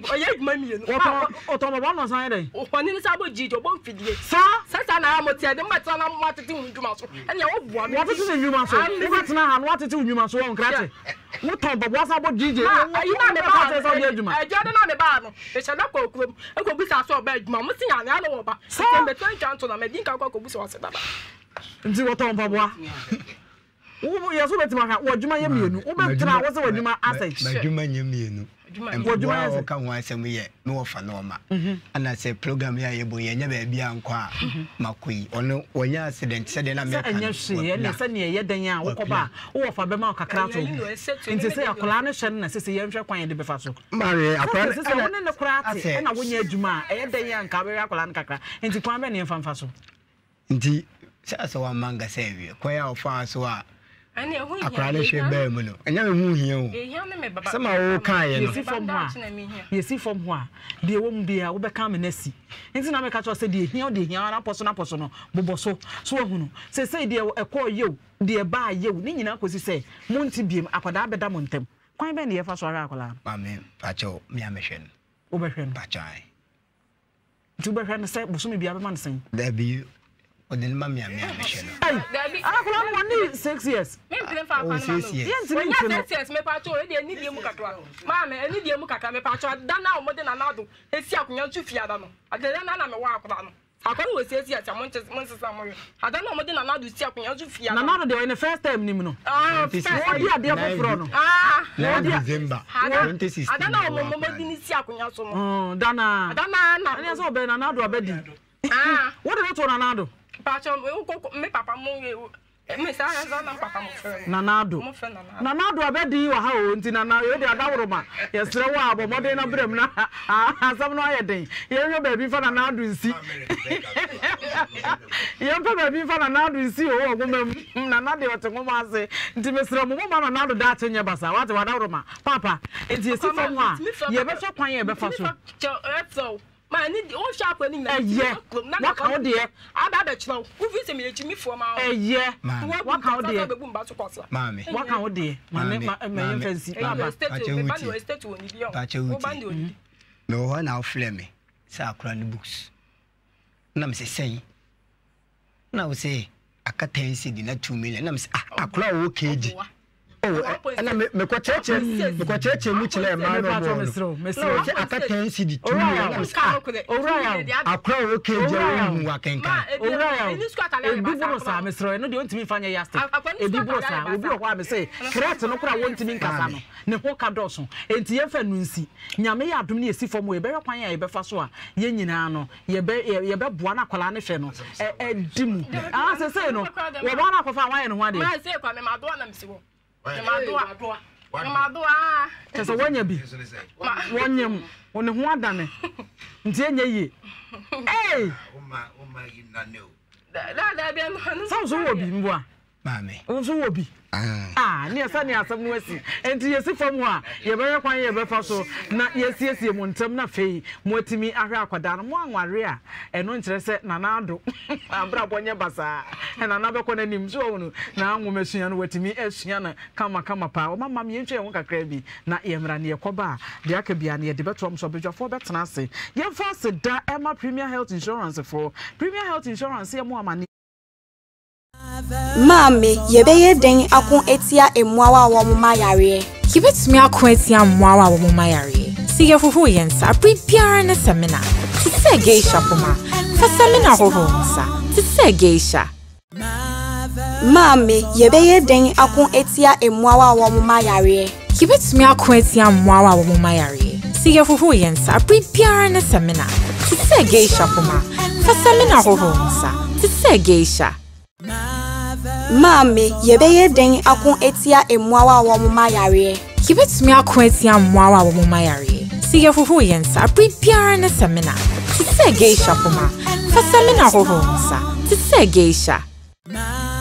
otomo no san dey oni ni sa bo jiji obo fidie sa na mo tie de mata na mo atete ndwuma so ene wo bua me watete ndwuma so wo tena ha no watete ndwuma so won krate wo ton babo sa bo jiji ayi na me ba so de adwuma e jode na me ba no e sha da ko kurom e ko bisa so ba adwuma mo tinya na no wo ba se me twen chanto na me din ka ko bisa wase baba nti wo ton babo wo yeso betima ka wo adwuma ye mienu wo betena wo se adwuma asset adwuma ye mienu adwuma ya ka ho asem ye me wo fa no ma ana se program ya ye bo ye nya ba bia nko a makoi ono wonya accident se de na me ka anya hwe ne se ne ye dan a wo koba wo fa be ma kakra to nti se akola no hye na se ye nhwe kwan de be fa so mare akola se woni ne kura ate na wonya adwuma a ye dan ya nka be akola no kakra nti kwan be ne fa so nti se aso wa manga se wi kwa ya ofa so a akwara le hwe ba mu no enya me hu hia o sama wo kan ye no yesi fom ho a de wo mu de a wo be kan me nasi nti na me ka cho se de hia na poso no boboso so hu no se de ekọ yew de ba yew ni nyina kosi se mu nti biem akwada beda mo ntem kwan be ne ye fa so ara akwala ma me pa cho me amehwe no wo be hwe no pa chai tu be hwe no se boso me bia be man sen da bi odin ma me amehwe no ai akwala mo ni 6 years me plan fa akwana no yen 6 years me pa cho e de ni die mu kakra ma me eni die mu kakra me pa cho da na omode na nado esi akonya tu fia da no adela na me wa akora no akora we esi ati mo nsesa mo ada na omode na nado si akonya tu fia na nado de the first time nim no di ade afoforo no na December 2016 ada na omode ni si akonya so no dana na ene so be na nado abedi what do you to na nado Pacho me papa mo me sa na papa mo fe nanado abedi wa ha o nti nana ye de adaworo ma ye sere wa abomode na brem na asam no ayeden ye hwe baabi fa nanado nsi ye mpa baabi fa nanado nsi o ogomam nanade wote ngoma ase nti me sere mo ma nanado da atenye basa wate wadaworo ma papa nti ye sifa mo a ye be hwe kwan ye be fa so ma ni o sharp ni na na ka o de aba be chiro u fi se me chimi fo ma wa ka o de be bu mba so kwasa mami wa ka o de ma me fancy baba state woni bi o bandi oni me ho na ofle me sa akura ni books na me say na we say akatensi di na 2 million na me say akura wo keji ana me ko cheche mu chile ma no mesro akatensi di 2 million akura wo keji wo wa kenka ebiburo sa mesro no de ontimi fanya yaste ebiburo sa obi o kwa me say kret no kura wo ntimi nkasa no ne ho ka doso enti ye fa nu nsi nyame ya adom ne esi fom we be kwan ya ye be fa so a ye nyina no ye be boa na kwala ne hwe no dimu se no wo ba na kofa wan ye no ho ade ma se kwa me ma do na msi wo Madoa. Tese wonya bi. Wonyem, one ho adane. Nti enye yi. Oma yi na no. Da bia no. So wo bi mboa. Mame. So wo bi. Ne asa ne asam no asi. Enti yesi fam ho a, ye be kwan ye be fa so na yesiesie mo ntam na fei mo atimi ahwe akwada no mo anware a eno nkire se nanado. Abra bonye basa. Na na be ko na nim so wonu na anwomesua no watimi asua na kama pa. O mama me yentwe ho kakra bi na ye mra ne yekoba de aka bia ne ye de betom so bedwafo betena ase. Ye fa se da Emma Premier Health Insurance for Premier Health Insurance ye mo amani Mami, yebeye den akon etia emwawa wa mo mayare. Kibetumi akon etia emwawa wa mo mayare. Si ye fufu yensa prepare na seminar. Ti se geisha poma. Fa seminar ho nsa. Ti se geisha. Mami, yebeye den akon etia emwawa wa mo mayare. Kibetumi akon etia emwawa wa mo mayare. Si ye fufu yensa prepare na seminar. Ti se geisha poma. Fa seminar ho nsa. Ti se geisha. Mami, yebeye den akon etia emwawa wa mo mayare. Kibetumi akon etia emwawa wa mo mayare. Si ye fufu yensa prepare na seminar. Ti se geisha poma. Fa seminar ho nsa. Ti se geisha.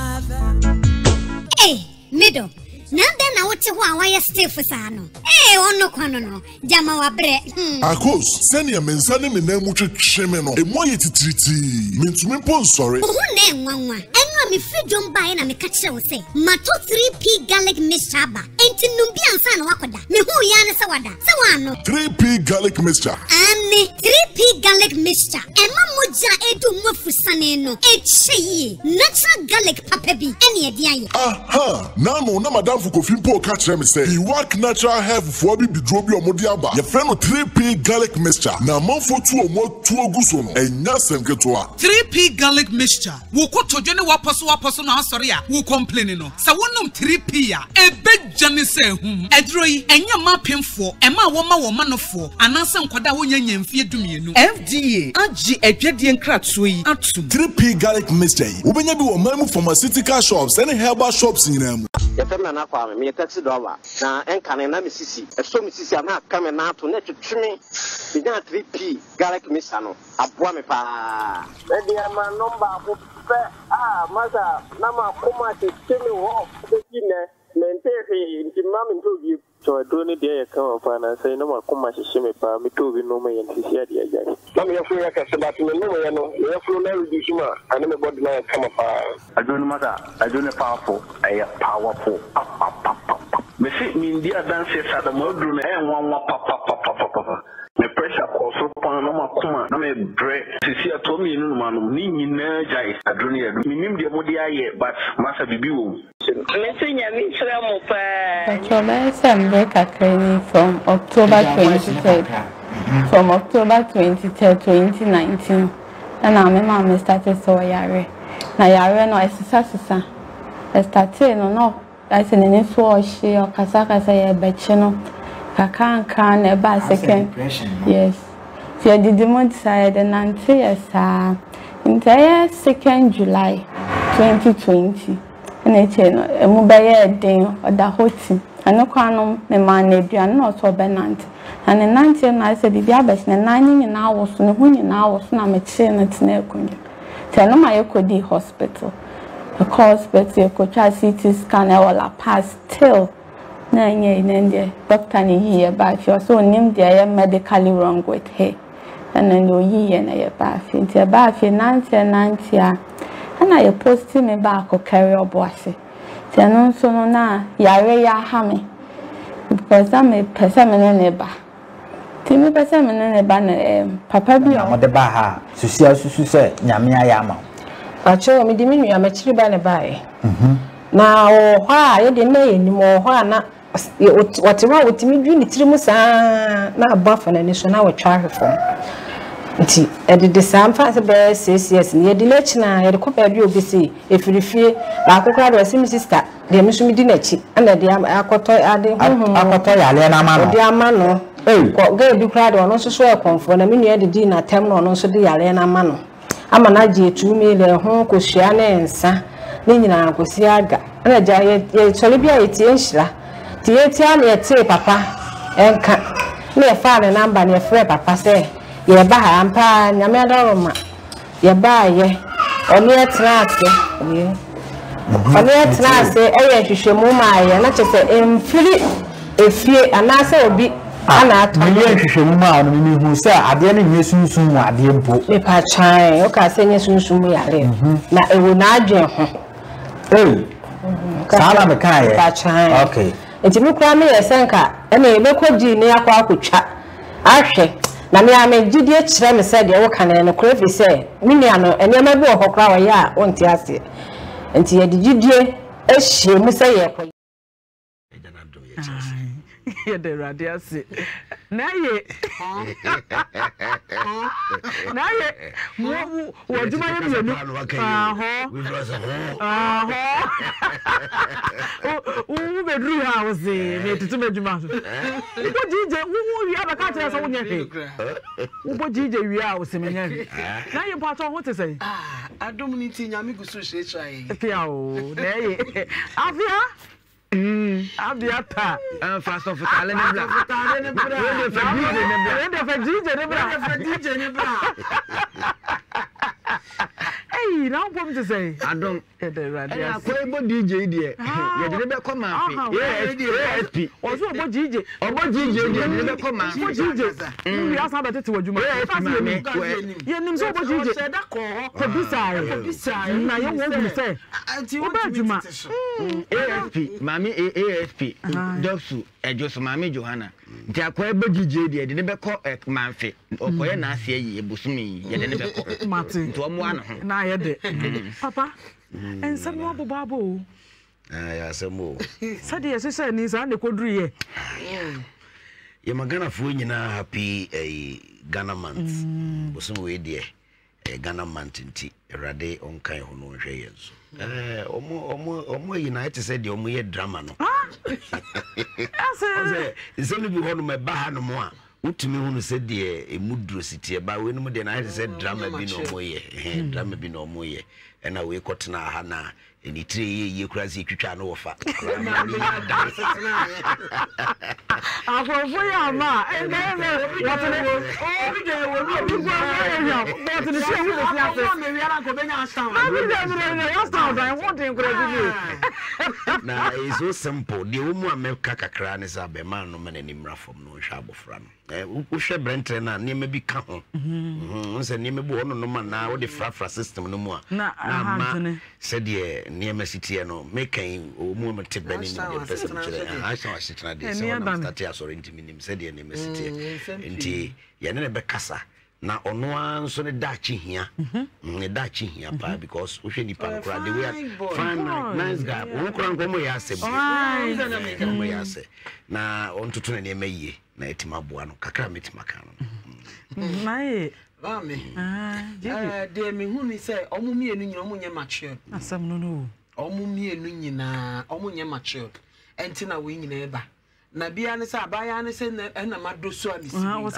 middle. Now then, I want to why stay for Sano. Eh, on no quano, Jama bread. Akos, send your men, send him in them which shemeno, a moye triti, means to me, sorry. Who name one? And me free don't buy and me catch you say, Mato 3P garlic mixture, ain't Numbian San Wakoda, me who yana sawada, Sawano 3P garlic mixture. And 3P garlic mixture, and Mamuja edu mofusaneno, she natural garlic papebi, any idea. Aha, now no, Madame Fukofimpo catch them say, he work natural health for be drobi or modiaba. Your friend of 3P garlic mixture, now month for 2 or more 2 gusono, and Yasen Ketua 3P garlic mixture, Woko to Jenny Wapaso na sorry, who complaining no. Sa wonum 3P ya, e big Johnny say edroi, enya mapim for, ema woman for, anasa nkwada wonya nyemfie dumie no. FDA, agi edwedie nkratsoi atum. 3P garlic mixture, ubenya bi wo mamu pharmaceutical shops, any herbal shops in them. Na kwa me taxi driver na enkane na misisi eso misisi na kame na to na twetweme bi na 3P garlic mixture no aboa me pa e dia ma number ko pe masa na ma kuma te temi wo de kine mentefi nti ma me ntobi so do ni dia ya kan fa na sai na ma kuma shi me pa me tobi no me yenti sia dia ja na me yafu ya ka se ba to no me no me yafu na reduce ma ana me body na kama pa adoni mata adoni powerful ay powerful me see me ndia dance sa da mo dru na e nwa papa me pressure ko so pa no ma kuma na me bre sisi ato mi nu ma no ni nyina jai adoni ya mi nim de mo dia ye but masa bibi wo me see nya mi sra mo pa from October 23rd. From October 23rd, 2019. And I remember started so yare. Na yare no esisa. I started no. I said ni so she or kasaka say beche no. Kaka na ba second. Yes. So I did the month side and until yes entire 2nd July 2020. And it's a mobile day or the whole team. I know quanum me man Adrian not so benant. And in 19 I said, if you have a 9 hours, and when hours, and I'm a chain at Snake. Tell my Eco hospital. The hospital, you could try CT scan or a pass till 9 years in the doctor here, but you're so named there medically wrong with her. And then you ye and I bath into a bath in 90 and I posted me back or carry a bossy. Tell so na yare ya hammy because I'm a person neighbor. Timmy person neighbor, Papa be on the baha, Susia say, Yamia Yama. I show me diminu ya machiri bane bae. Now, why you didn't know anymore? Why not? Whatever with me, you need to na buff and initial now try for. Nti the same fast best says yes near the lecture na the couple you be see if you feel like a sister the mission me dinachi and the akoto ade akoto yale na ma no the amano go be crowd on so so comfort na me near the din na tem no so the yale na ma no ama na je 2 million ho ko hia na ensa ni nyina ko si aga na ja ye chole bia etie nhira tie tie na etie papa enka na e fa na number na e frɛ papa say ye ba ha ampa nyame adoroma ye ba ye oni etrase ye oni etrase eye hwehwemu ma ye na che se emfiri efie anase obi ana ato me ye hwehwemu ma no me hu se ade na nye sunsun mu ade mpo me pa chan o ka se nye sunsun mu yare na ewo na adwen ho sala me kan ye pa chan okay enti me kwa me ye senka na e bekoji ne akwa akotwa ahwe na me ame gidie kire me se de wo kan no krefi se me nua no enema bi wo hokra wo ya wonti ase enti ye de gidie ehie mu se ye kwa ye de radiase na ye wo juma ye mi wo be dru house me tutu me juma so wo jije wo wi abaka tire so wo nya he wo jije wi house me nya he na ye pa to ho te say adom ni ti nyame gusu hwehwai tia o na ye afia Abiata fast of talent ne bra we de fa DJ ne bra now come to say. I don't. The radio. I play about DJ there. You didn't come out. ASP. Also about DJ. About DJ, you didn't come out. DJ. We ask about it to what you mean. You name so about DJ. Said that call. Kobisa. Na you want to say. About you ma. ASP. Mami ASP. Doksu. Ejoso Mami Johanna. Nti akwa ebe DJ there de be call manfe. Okoye na ase yi ebusumi ye de be call. Martin. To omo ano. Na ye de. Papa. En some more babo. Ya samo. Sadi ye say ni sa na koduru ye. Ye magana fu nyina happy Ghana month. Bosom we de Ghana month nti Erade onkan ho no hwe ye so. Omo United said the omo ye drama no. It's only be one me ba ha no mo a utimi hu no said the emudro city ba we no mo de na said drama bi no omo ye. Drama bi no omo ye. And we kotena ha na eni tire ye kura si twitwa no wofa. Afofo ya ma what we dey we but the shey we dey say me wiara ko benya stand. No stand I want to encourage. Na it's so simple. The woman ameka kakra ne sa be man no man animra from no hwa abofra no. Wo hwe brentre na ne me bi ka ho. Se ne me bo no no man na wo de frafra system no mu a. Na said ye near Messitia no making or movement tip bending in person. I saw a sitting there. Start or intimate said ye name Messitia. Yanne Becassa. Now on one so the Dutchy here, the Dutchy here, because we should depend the way fine nice guy. Who can come here say, now on to turn a may, Natima Buano, Kakramit Macano. Dear me, who say, Omumi and Yomunya mature. Some no. Omumi and Nina, Omunya mature. And Tina wing neighbor. Nabiana sa Bayana send and a Madu Swami. Was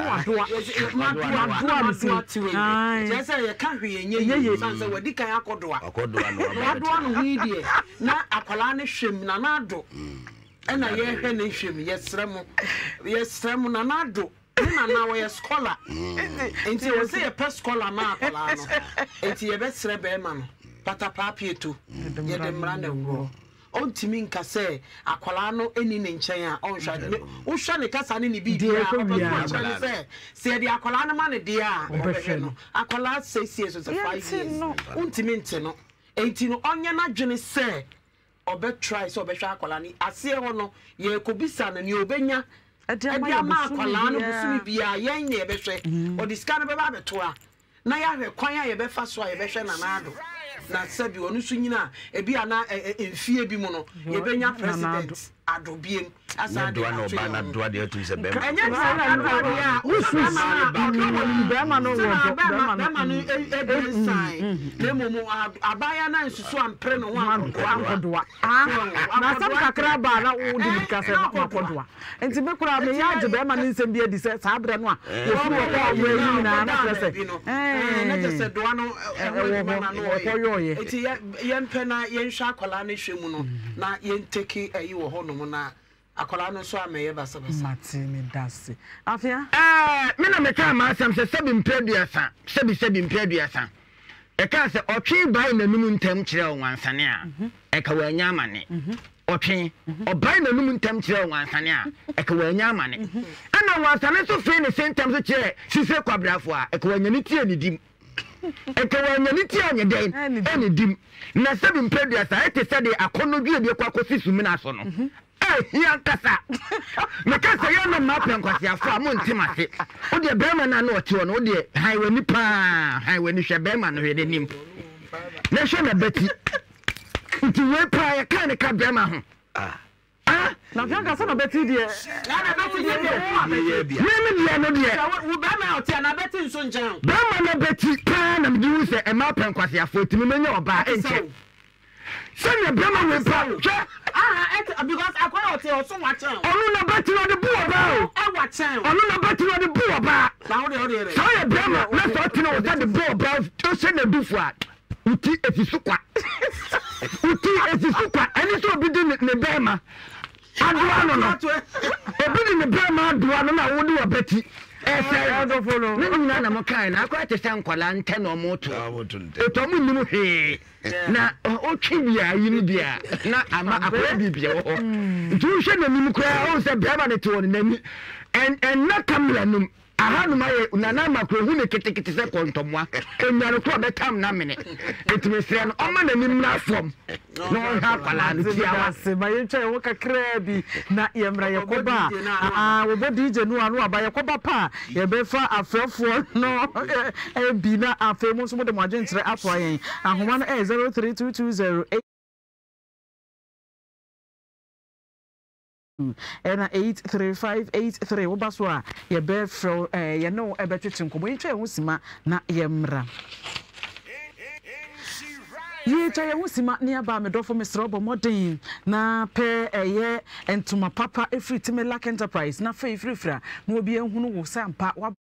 just say a country and ye, answer what Dick Akodwa. Akodwa, we na Apolani Shim Nanado. And I hear her nation, yes, Remo, Nanado. Now we are scholar. And you will say a press scholar now. And you best rebelman. Pata papi too. Yet them run the row. On Timinka say, Aqualano any in China. On Shani Casani be dear. Say the Aqualana man, dear. Aquala says yes as a 5 years. Untimintino. 18 on your not say. Or bet tries or bet Aqualani. I see no, ye could be son and you benya. Edia ma kwalano busumi bia yen ye behwe o diska no beba betoa na ya hwe kwan ya ye befa so ya behwe na nado na sabi onu so nyina e bia na enfie bi mu no ye benya president adobiem asa do no ba na do de atu se be enya na ya usu be ma no wo be ma no e sign le momo abaya na nsusu ampre no ho ankodoa na sam kakra ba na wo di bika se makodoa enti be kura me ya je be ma no nsem bi edi se sa abre no a wo fu wo wo yi na na se na je se do no wo yo ye enti ye mpe na ye nhwa akola na hwemu no na ye nteki ayi wo ho no na akola no so ameye basa matimi dase afia me na me ka ma asam se sebi mpeduasa e ka se otwe bai na num ntam kire onwansane a e ka wanya amane otwe obai na num ntam kire onwansane a e ka wanya amane ana wansane so fe ne sentam so kire sise kwabrafo a e ka wanya ni tie ni dim e ka wanya ni tie anya den eni dim na sebi mpeduasa e te se de akono due bi kwa kosi sumi na so no ya kasa me kasa ya no ma penkwasi afo amontimase wo de bema na na ote no wo de highway ni pa highway ni hwe bema no hwe nim na hwe na beti nti we pa ya kan ka bema ho na fian kasa na beti de na beti de me de no de wo bema ote na beti nso njan bema na beti pa na me wu se e ma penkwasi afo timi menya oba enche send your bema we pa because I quite also watch out. Oh, no, but you are the boy about. I watch out. Oh, no, but you are the boy about. Now, the sorry, Brahma, let's not know that the boy about to send a do for Uti if you suka. Uti if you suka, and it's all be doing it in the Brahma. I do not know. A bit in the Brahma, do I know what do a betty. don't follow. No, I'm kind. I quite a stand call and 10 or more to Tomu he. Now, Ochibia, Unibia. Now, I'm a baby. Two shame and Mukra, the Brabant to them, and not come. I had my Nana who make it take a second to moi, and you're a club at time, no minute. It may say an omen and in my form. No, half a land. My entire work a crabby, not Yamra Yakoba. What did you know by Yakoba Pa? Yabefa, a fair for no, a bina, a famous with the margins applying, and 1 and 83583 wobaswa ye be fro ye no e betwetwe nkomo yitwa ehusima na yemra ye twa ehusima ne aba medofo mesrobo modern na pe eye entuma papa efri Timelak Enterprise na fe ifrifra na obi ehunu wo sampa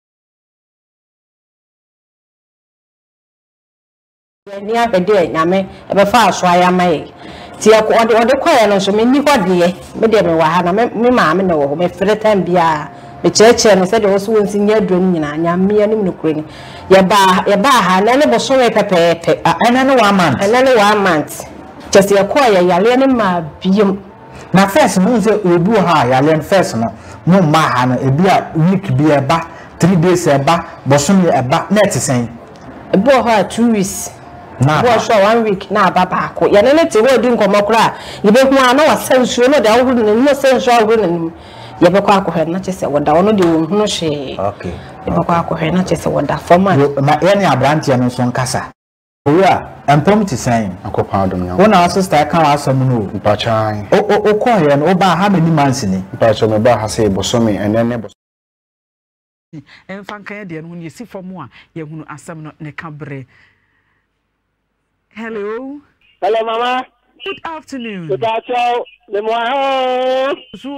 ni abede nyame e be fa aso ayamaye ti e ko ode kwaye no so me ni hode me de me wa ha na me maame na wo ho me fere tan bia me cheche no se de wo so wonsi nya dron nyina nyame anim no kure ni ye ba ha na ne bo so we pepepe ana ne 1 month just ye kwaye yale ne ma biom na first no se obu ha yale first no mo ma ha no e bia week bia e ba 3 days e ba bo so me e ba net sen e bo ha 2 weeks Bo so 1 week na baba ko ya ne te wo di nkomo kra ye be hu ana wa sensuo no da wo no sensuo wo no ye be kwa ko na chese woda wono de wo hu hwe okay ye be kwa ko na chese woda formal na ye ne abrantie no so nkasa owura empom ti sen akopa adom nya wona sister kan asem no mpachan o ko ye no ba ha many months ni mpacho me ba ha se bosomi enene bosomi en fanka de no ye si fomo a ye hunu asem no ne kabre. Hello. Hello, Mama. Good afternoon. Good afternoon. The morning. So,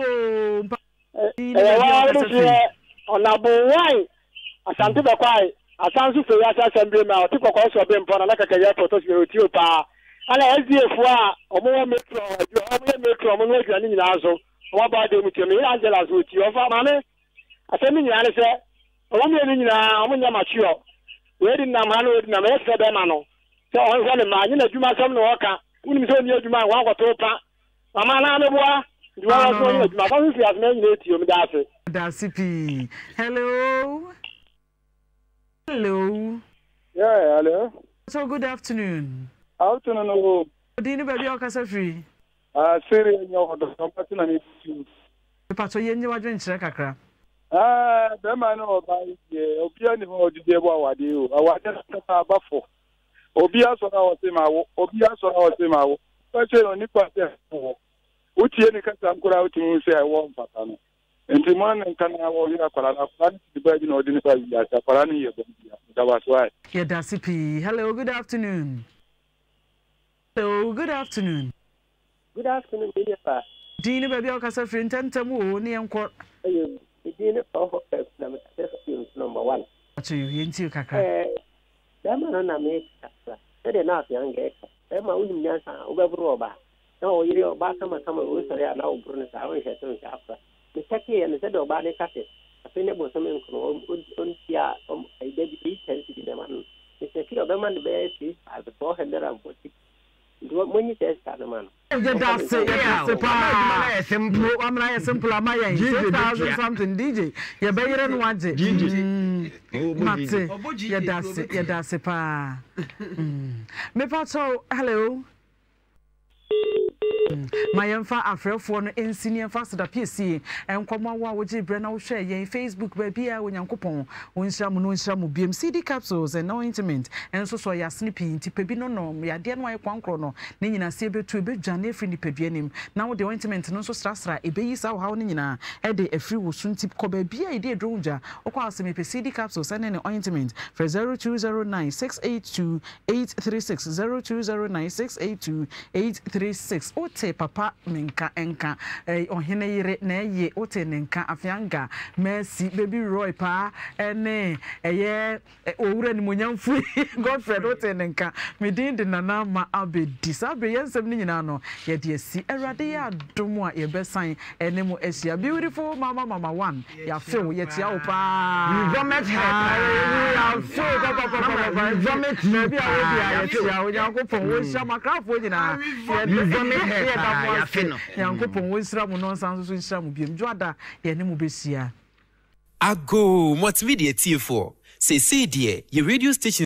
on a boy. I can't do the quiet. I can't do the assembly now. Took a course of them for like a year for those you pa. And as the FWA, or more metro, you have a metro, I'm not running in Azo. What about them with me, Angela's with you, Mamma? I send me the answer. I'm mature. Where did Namano with Namesa Demano? So on one man, you know, you must have no worker. Wouldn't say you might want to open. Mamma, you are going to my family has made you, that's it. Hello. Hello. Yeah, hello. So good afternoon. Afternoon. Dini baby okasa free. Siri nyo do something na ni. Pato yenye wadwen kire kakra. Be man no ba ye, obi ani ho odide bo awade o. Awade na abafo. Obi asora o se mawo, obi asora o se mawo. Pache no nipa se wo. Utie ni kasa nkura utimi se ai wo mpata no. Enti man nkan na wo hira kwala na kwala ni ba bi na odi ni ba ya ta kwala ni ye bo bia. Da was why. Yeah, that's it. Hello, good afternoon. Hello, good afternoon. Good afternoon, Nhyira. Dini baby okasa free ntentamu o ne enko. Ayo, Dini for na number 1. Acho you yenti kakra. Dama na me kasa. Ede na afia nge. Ma unim nyansa obeburu oba. Na o yiri oba kama o sori ana oburu ne sa o hye so nka afra. Me take ye ne se de oba ne kase. Afi ne bo so me nko on tia ide bi tensi di man. Me take oba man be si as 440. When test the man. That's it. Simple. I'm like a simple amaya. 6,000 something DJ. You better than one DJ. Yeah, that's it. Yeah, that's it. Me pato. Hello. My emfa afrefo no ensini emfa so da PC enkomo wa wo ji bre na wo hwe yen Facebook ba bia onyankopon onhiramu no onhiramu BMCD capsules and ointment enso so ya snippy ntipa bi no no ya de no kwankro no ne nyina se betu ebedwane afri ni paduanim na wo de ointment no so strastra ebeyi sa wo ha wo ne nyina e de afri wo suntip ko ba bia e de dronja okwa asem CD capsules and ointment for 0209682836 0209682836 ote papa menka enka ohene yire na ye ote nenka afianga Mercy baby Roy pa ene eye owura ni monyamfu Godfred ote nenka medin de nana ma abedi sabe yensem ni nyina no ye de asi awrade ya domo a ye besan ene mu asia beautiful mama one ya feel ye tia wo pa vomit ya feel papa vomit baby ya tia wo yankopon wo hia makrafo nyina ye vomit ya feel yankopon wo sira mu no sanso so hia mu biem juada ye ne mu besia Ago multimedia T4 say your radio station